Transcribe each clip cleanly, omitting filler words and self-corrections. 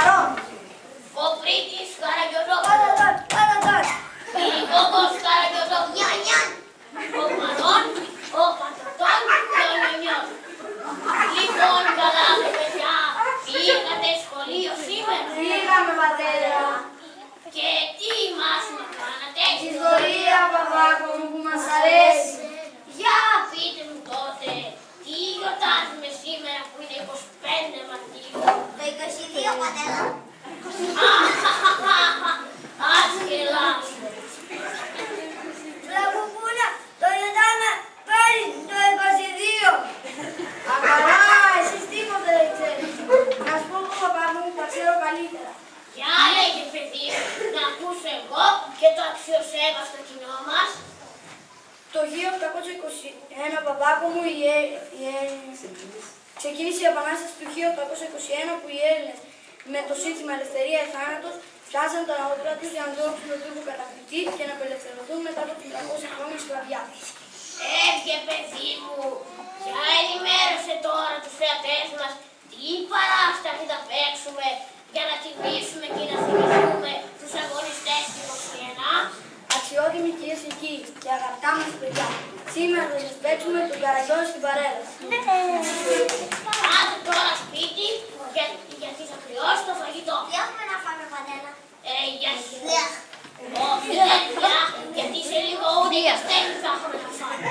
παρόν. Ο Πρίτης Καραγιοζόπουλος. Παρόν. Πυρικόκος Καραγιοζόπουλος. Νιαν. Ο Παρόν, ο Πατατών και ο Νιονιός. Λοιπόν, καλά παιδιά, πήγατε σχολείο σήμερα? Πήγαμε, πατέρα. Και τι μάθημα κάνατε? Ιστορία, παπάκο μου, που μας αρέσει. Για πείτε μου τότε, τι γιορτάζουμε σήμερα που είναι 25 Μαρτίου? Το 22, πατέρα. Ας γελάσουμε. Μπραβοπούλα, το γιορτάμε πέρυσι το 22. Αγαρά, εσείς τίποτα δεν ξέρεις. Να σου πω εγώ, παπά μου, τα ξέρω καλύτερα. Για λέγε παιδί μου, να ακούσω εγώ και το αξιοσέβαστο κοινό μας. Το 1821, παπάκο μου, ξεκίνησε η Επανάσταση του 1821 που οι Έλληνες με το σύνθημα Ελευθερία ή Θάνατος φτιάζαν τα όπλα τους για να δώσουν τον τύπο κατακτητή και να απελευθερωθούν μετά από 300 χρόνια σκλαβιά. Έβγε παιδί μου, για ενημέρωσε τώρα τους θεατές μας τι παράσταση θα παίξουμε για να τιμήσουμε και να θυμηθούμε τους αγωνιστές του 21. Αξιότιμοι κυρίες και κύριοι και αγαπητά μας παιδιά, σήμερα θα σας παίξουμε τον Καραγιόζη στην παρέλαση. Πάτε τώρα σπίτι γιατί θα κρυώσει το φαγητό. Τι έχουμε να φάμε, πατέρα? Για χιλιά. Όχι δεν πια, γιατί σε λίγο ούτε για στέλνη θα έχουμε να φάμε.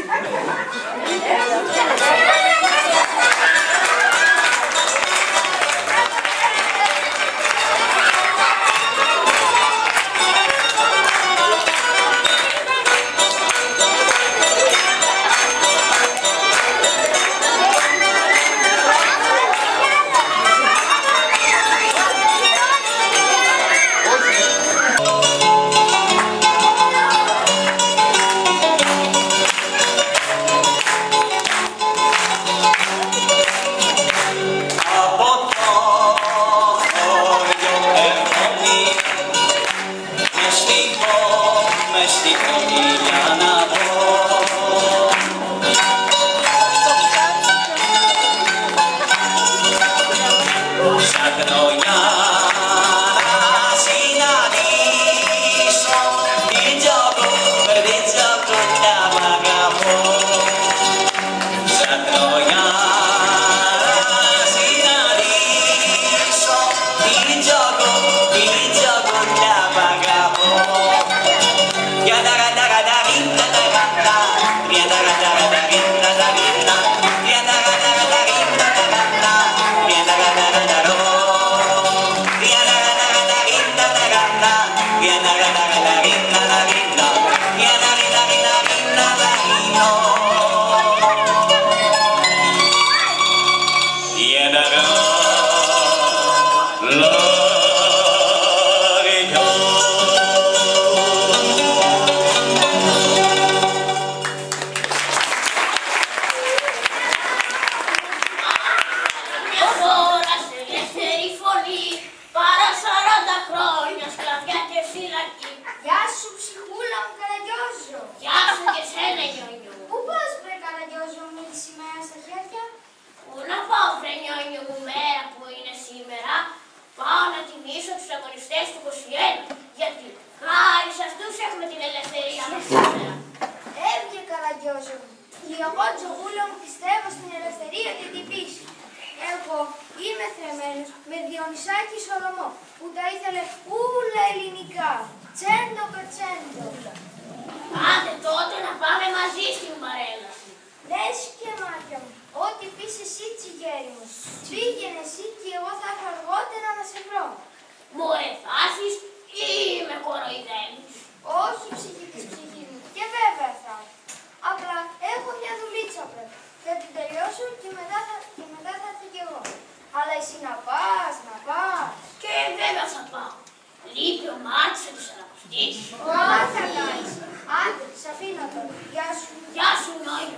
Γεια σου, Νόιο.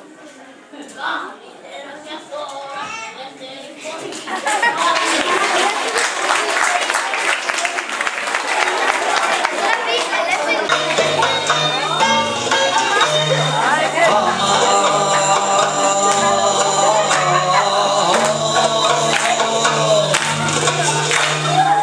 Καλύτερα μια φορά, ελεύθερη φωνή.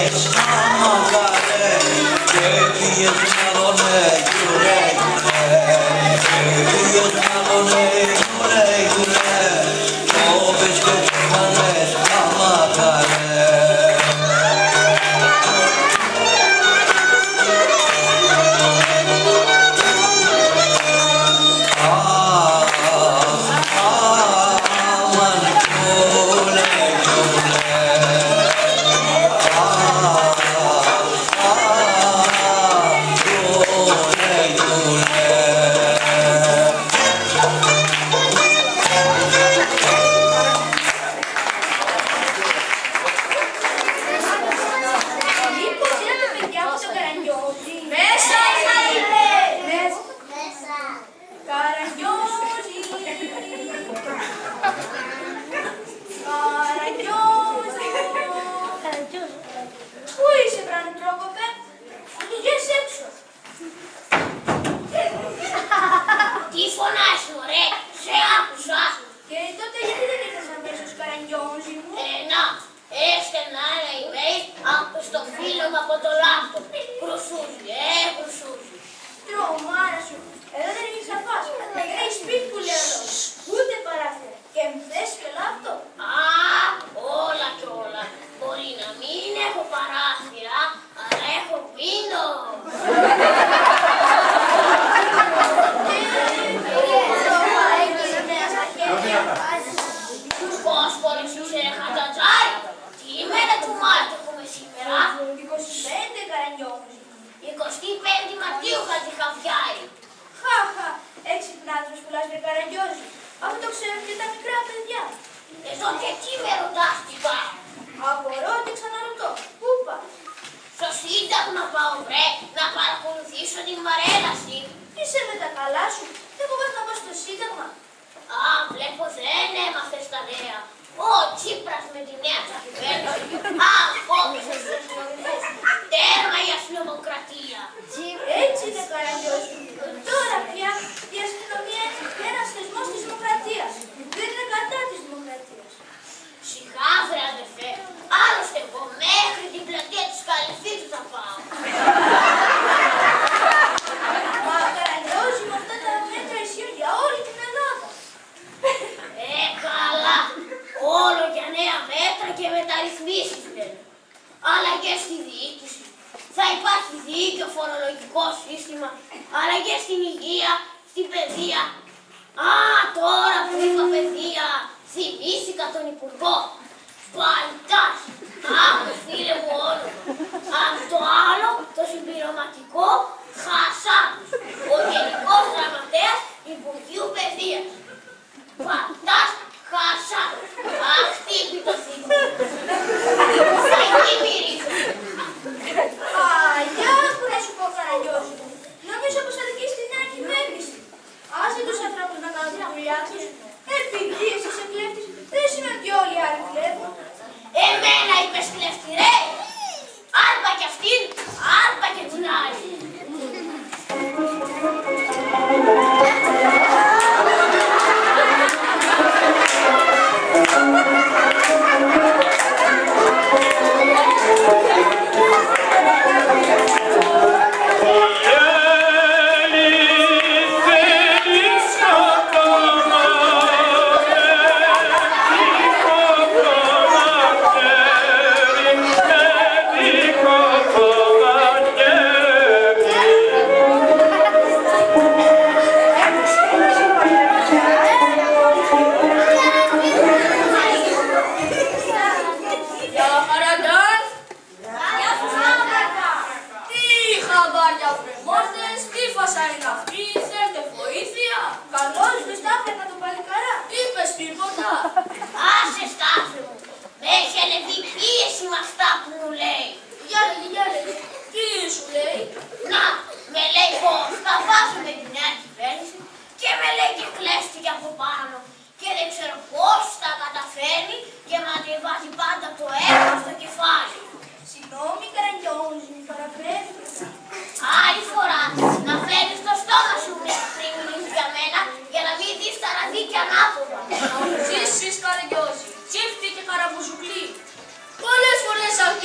Αυτή η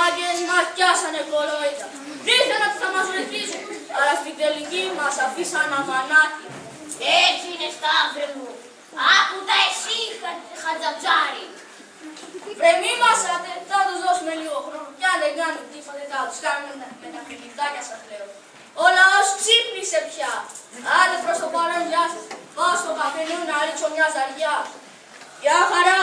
μάγκες μας πιάσανε κορόιδα. Ήθελαν ότι θα μας βοηθήσουν, αλλά στην τελική μας αφήσαν αμανάτι. Έτσι είναι, Σταύρε μου. Άκουτα εσύ, Χατζατζάρη. Βρε μη μασάτε, θα τους δώσουμε λίγο χρόνο. Κι αν δεν κάνουν τίποτε θα τους κάνουμε με τα κριτικάκια σας λέω. Ο λαός ξύπνησε πια. Άντε προς το παρόν, γεια σας. Πάω στο καφενείο να ρίξω μια ζαριά. Γεια χαρά!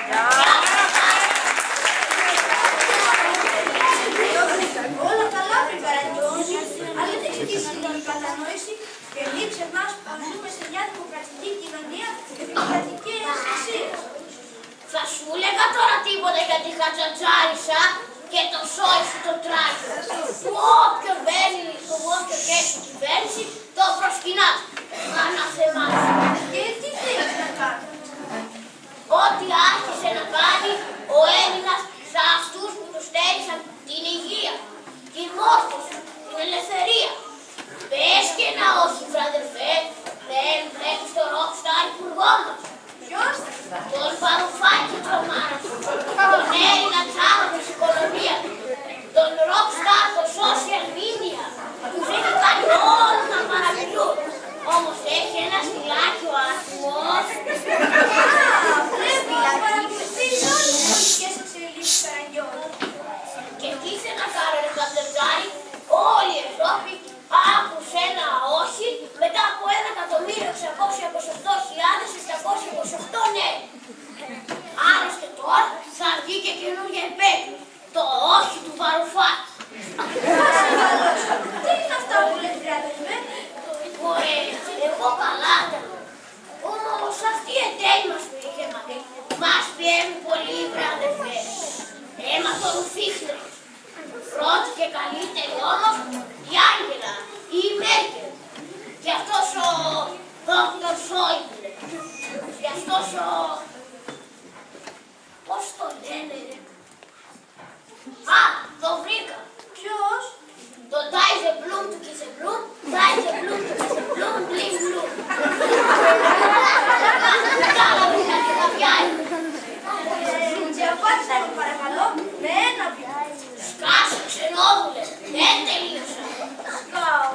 Όλα καλά πριν Καραγκιόζη, αλλά δεν ξεκίνησε την κατανόηση και μην ξεχνάς πως ζούμε σε μια δημοκρατική κοινωνία και δημοκρατικές αξίες. Θα σου λέγα τώρα τίποτα για τη Χατζατζάρισα και το σόι σου το τράγιο. Που όποιο μπαίνει, που όποιο και στην κυβέρνηση, το προσκυνάς. Αναθεμάς. Και τι θέλεις να κάνεις? Ό,τι άρχισε να κάνει ο Έλληνας σε αυτούς που του στέρισαν την υγεία, τη μόρφωση, την ελευθερία. Πες και να όχι, βραδερφέ, δεν βλέπεις το rockstar υπουργό μας. Ποιος? Τον Βαρουφάκη τρομάρα του, τον Έλληνα τσάρο της οικονομίας, τον rockstar των social media, τους έχει κάνει όλους να παραμιλούν. Όμως έχει ένα στυλάκι ο άτιμος. Πρέπει να παρακολουθείς όλες τις πολιτικές εξελίξεις Καραγκιόζη. Και τι είσαι να κάνω, ρε Χατζατζάρη, όλη η Ευρώπη άκουσε ένα όχι μετά από 1.628.728 νέοι. Άλλωστε τώρα θα βγει και καινούργια επέτειο, το όχι του Βαρουφάκη. Τι είναι αυτά που λες, βράδερφε? Ωραία, εγώ καλά τα λέω. Όμως αυτοί οι εταίροι μας που είχε μας πιέζουν πολύ, βράδερφε. Έμα το Ρουφίχτερ. Πρώτη και καλύτερη όμως η Άγγελα, η Μέρκελ. Και αυτός ο Δόκτωρ Σόιμπλε. Και αυτός ο... πώς το λένε, ρε. Α, το βρήκα. Ποιος? Το Ντάιζε Μπλουμ του Κισεμπλουμ, Ντάιζε Μπλουμ του Κισεμπλουμ, Μπλιμ Μπλουμ. Κατάλαβες γιατί θα πιάει. Και απάντησα μου παρακαλώ με ένα βιάζει. Σκάσου ξενόδουλε, δεν τελείωσα. Σκάω.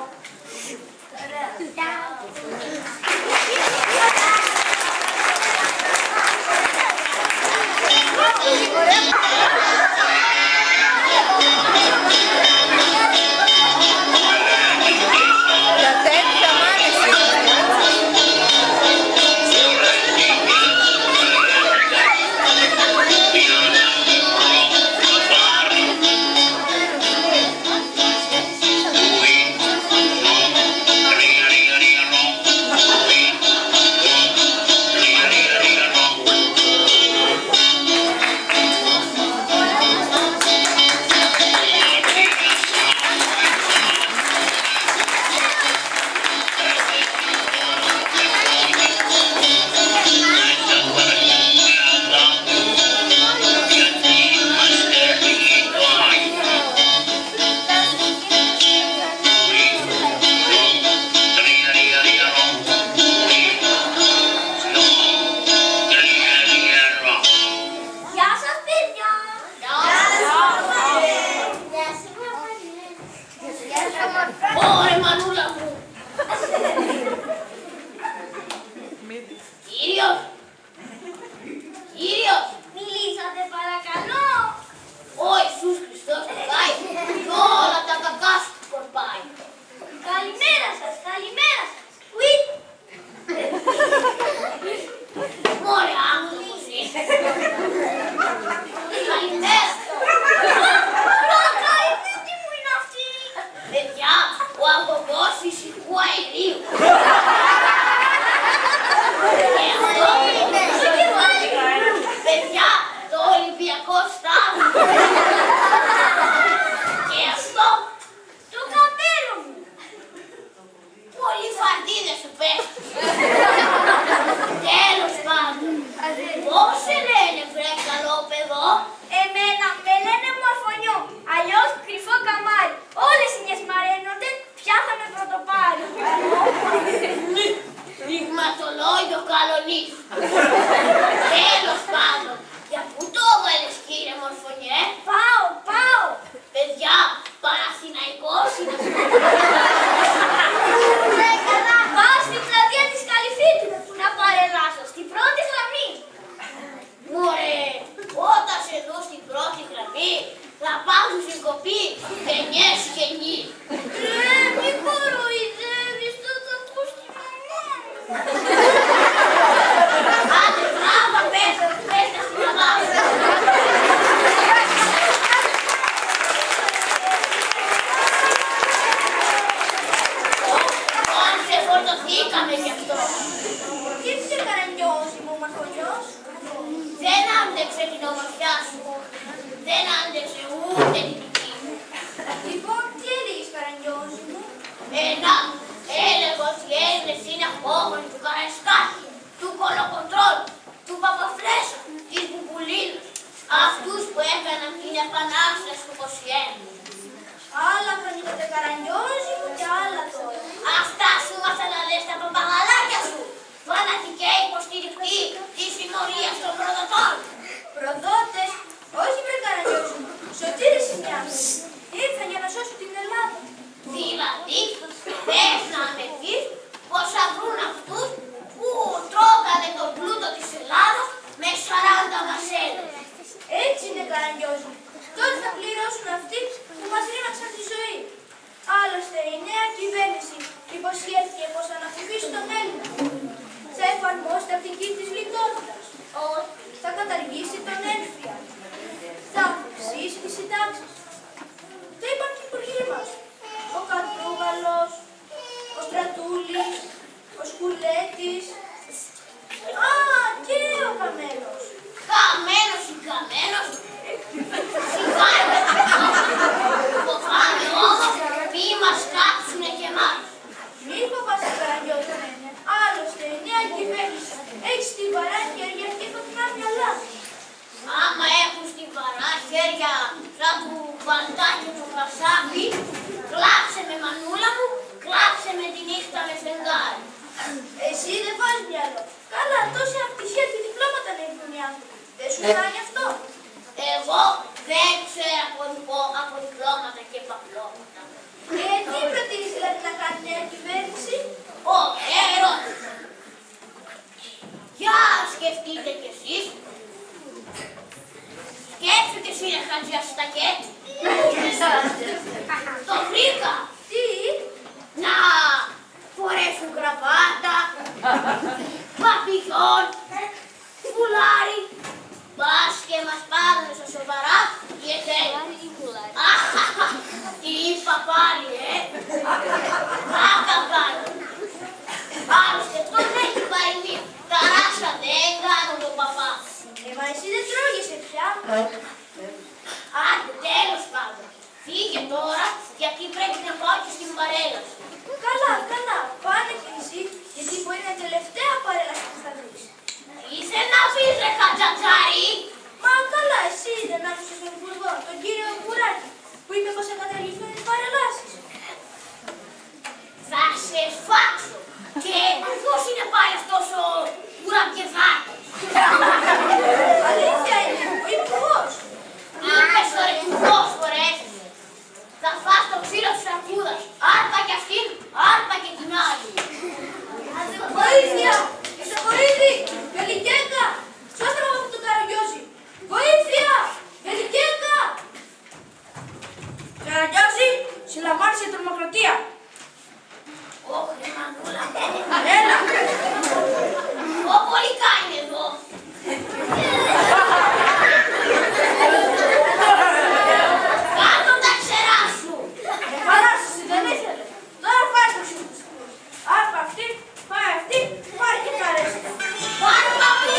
Ωρε μανούλα μου. Κύριος. Κύριος. Μιλήσατε παρακαλώ. Ο Ιησούς Χριστός το πάει και όλα τα κακά σου σκορπάει. Καλημέρα σας, καλημέρα σας. Κουίτ. Μωρέ άνθρωπος είσαι. Καλημέρα. Τι μου είναι αυτή? Παιδιά, ο αγωγός φυσικού αερίου. Και αυτό, παιδιά, το Ολυμπιακό στάδιο. Και αυτό, Το καπέλο μου. πολύ φαρδίδες σου πέφτουν. Τέλος πάντων, πώς σε λένε βρε καλό παιδό? Εμένα με λένε Μορφωνιό, αλλιώς κρυφό καμάρι. Όλες οι νιες μαραίνονται, πια θα με πρωτοπάρει. Δειγματολόγιο καλονής. Τέλος πάντων, για πού το έβαλες κύριε Μορφωνιέ? Πάω, άντεξε την ομορφιά σου. Δεν άντεξε ούτε την δική μου. Λοιπόν, τι έλεγες, Καραγκιόζη μου? Έλεγα ότι Έλληνες είναι απόγονοι του Καραϊσκάκη, του Κολοκοντρόλου, του Παπαφλέσσα, της Μπουμπουλίνας, αυτούς που έκαναν την επανάσταση του 21. Άλλα χρονίζονται, Καραγκιόζη μου, και άλλα τώρα. Αυτά σου μάθα να λες τα παπαγαλάκια σου, φανατικέ υποστηρικτή της συμμορίας των προδοτών. Προδότες, όχι βρε Καραγκιόζη μου, σωτήρες Ιμιάδος. Ήρθαν για να σώσουν την Ελλάδα. Δηλαδή, θες να με πεις πως θα βρουν αυτούς που τρώγανε τον πλούτο της Ελλάδας με 40 μασέλες. Έτσι είναι, Καραγκιόζη μου. Τότε θα πληρώσουν αυτοί που μας ρήμαξαν τη ζωή. Άλλωστε, η νέα κυβέρνηση υποσχέθηκε πως θα ανακουφίσει τον Έλληνα. Θα εφαρμόσει τα πτυχή της λιτότητας. Θα καταργήσει τον ένφια. Θα αυξήσει τις συντάξεις. Θα υπάρχουν οι υπουργοί μας. Ο Κατρούγαλος, ο Στρατούλης, ο Σκουλέτης. Α, και ο Καμένος. Καμένος ή καμένος, σιγάρε. Φοβάμαι όμως μη μας κάψουνε και εμάς. Μη φοβάσαι, Καραγκιόζη. Άλλωστε, η νέα κυβέρνηση έχει στιβαρά χέρια και φωτεινά μυαλά. Άμα έχουν στιβαρά χέρια σαν του μπαντάκι του Κασάπη, κλάψε με μανούλα μου, κλάψε με τη νύχτα με φεγγάρι. Εσύ δεν βάζεις μυαλό. Καλά, τόση ευτυχία και διπλώματα να έχουν οι άνθρωποι. Δεν σου κάνει αυτό? Εγώ δεν ξέρω από διπλώματα και παπλώματα. Τι προτείνεις δηλαδή να κάνει η νέα κυβέρνηση? Ερώτηση. Για σκεφτείτε κι εσείς. Σκέψου και εσύ ρε Χατζιαστακέ. Το βρήκα. Τι? Να φορέσουν κραβάτα, παπηγιόν, φουλάρι, μπας και μας πάρουν στα σοβαρά οι εταίροι. Τι είπα πάλι, Άκα κάνω. Άλλωστε τον έχει πάρει μία. Τα ράσα δεν κάνουν τον παπά. Μα εσύ δεν τρώγεσαι πια. Άντε, τέλος πάντων. Φύγε τώρα, γιατί πρέπει να πάω και στην παρέλαση. Καλά, καλά. Πάνε και εσύ, γιατί μπορεί να είναι τελευταία παρέλαση που θα δεις. Είσαι να πεις ρε Χατζατζάρη. Μα καλά, εσύ δεν άκουσες τον Υπουργό, τον κύριο Κουράκη, που είπε πως θα καταργηθούν οι παρελάσεις. Θα σε σφάξω. Και ποιος είναι πάλι αυτός ο Κουρακεδάκης? Αλήθεια είναι, ο Υπουργός. Είπες ο ρεκουβός φορές. Θα φας το ξύλο της αρκούδας. Άρπα κι αυτήν, άρπα και την άλλη. Βοήθεια! Ισοπορίδη! Βελικέκα! Σώστε με από τον Καραγκιόζη! Βοήθεια! Βελικέκα! Καραγκιόζη, συλλαμβάνεις για τρομοκρατία. Όχι, μανούλα μου. Έλα! Ο Πολικά είναι εδώ. Κάτω τα ξερά σου. Παράσταση δεν ήθελε. Τώρα φάει το σύμβουλο. Άρπα αυτή, πάει αυτή, πάει και καρέσαι. Πάρε παππού.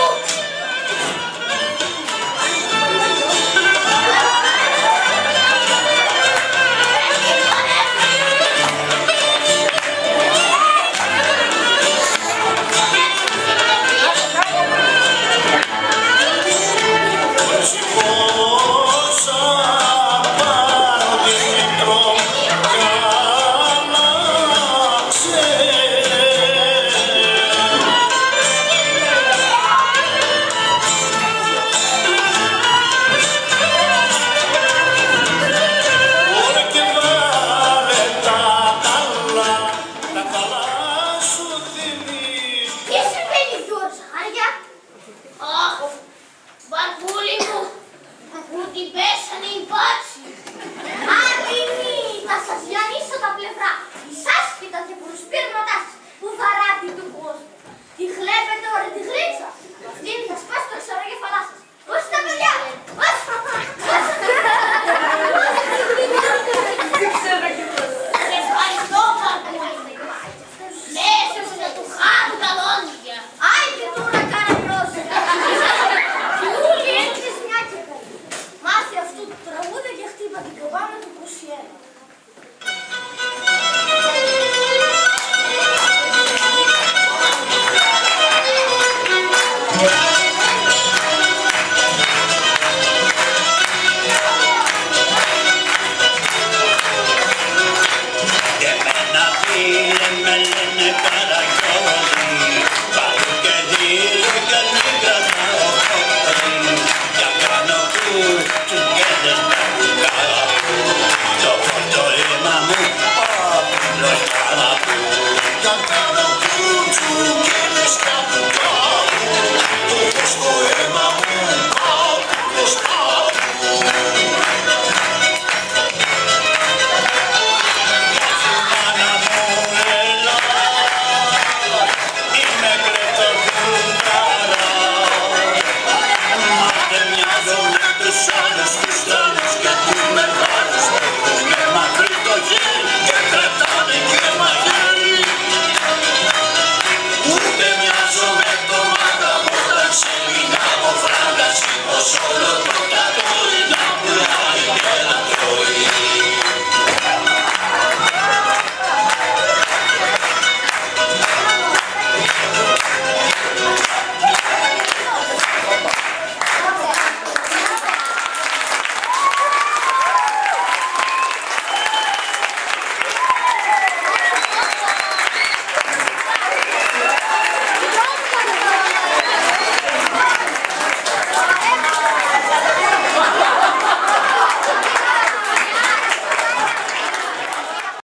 Σ'